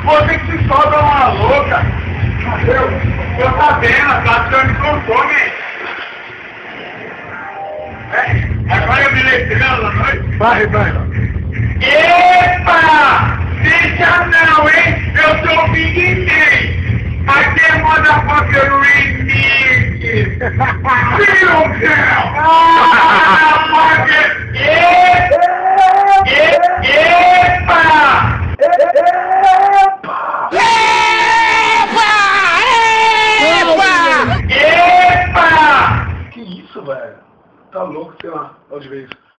Você que se solta uma louca. Eu tá vendo, tá achando com fome. Agora eu me letrando à noite. Vai. Epa! Deixa não, hein? Eu sou o Big Man. Aqui é motherfucker remix. Meu Deus! Motherfucker! Epa! Epa! Que isso, velho? Tá louco, sei lá. Onde veio isso?